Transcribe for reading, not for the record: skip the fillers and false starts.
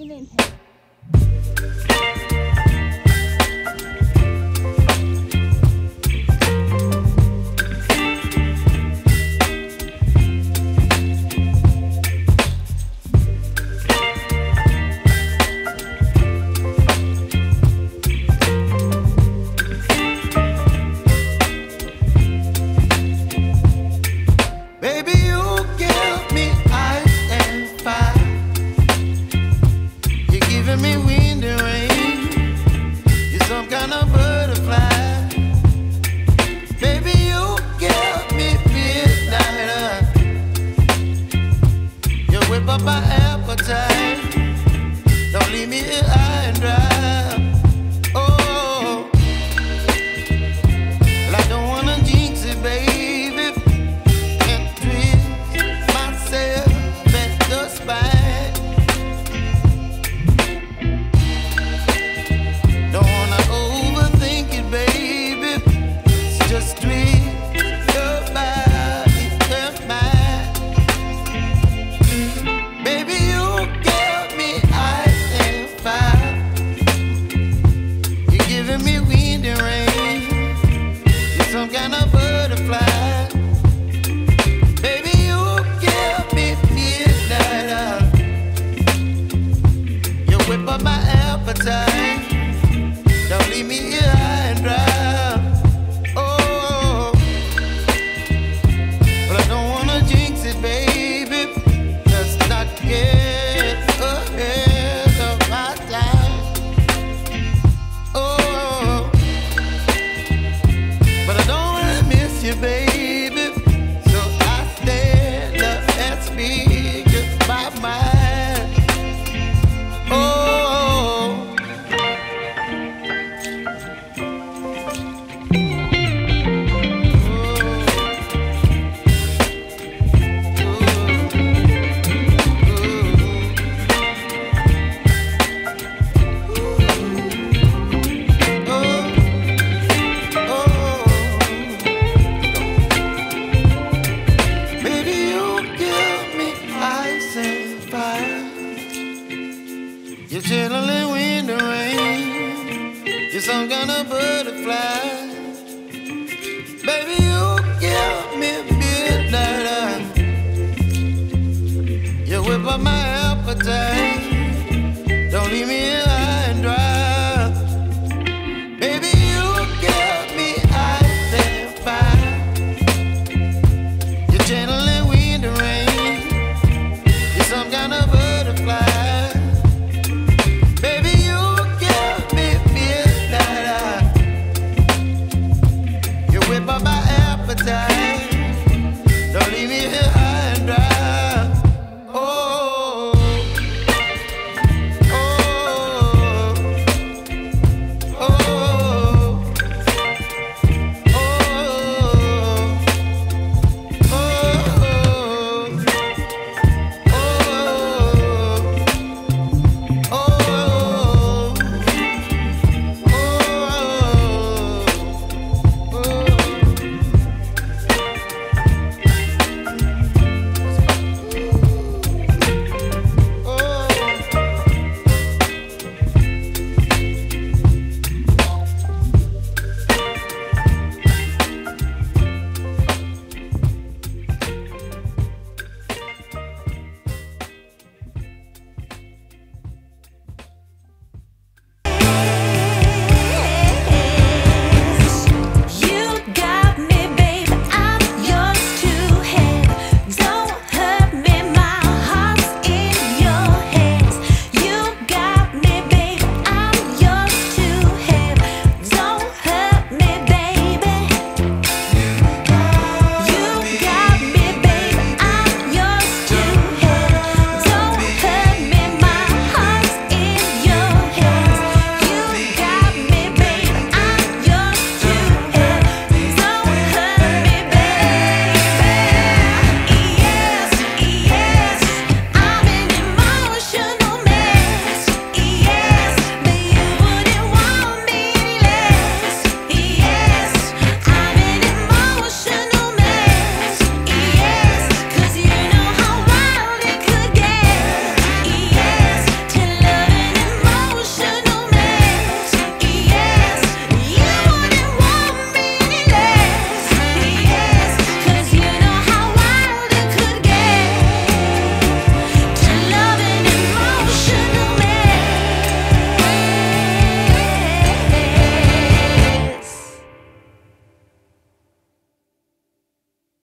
excelente. My appetite, don't leave me here high and dry. Oh, well, I don't wanna jinx it, baby, and twist myself at the spine. Don't wanna overthink it, baby, it's just twist your body and mine. Some kind of butterfly, baby, you give me midnight. You whip up my appetite, don't leave me here high and dry. Oh, but I don't wanna jinx it, baby. Let's not get ahead of my time. Oh, but I don't wanna miss you, baby. So I stand up and speak just my mind. Oh. You're chilling in the rain. You're some kind of butterfly. Baby, you give me midnight. You whip up my appetite.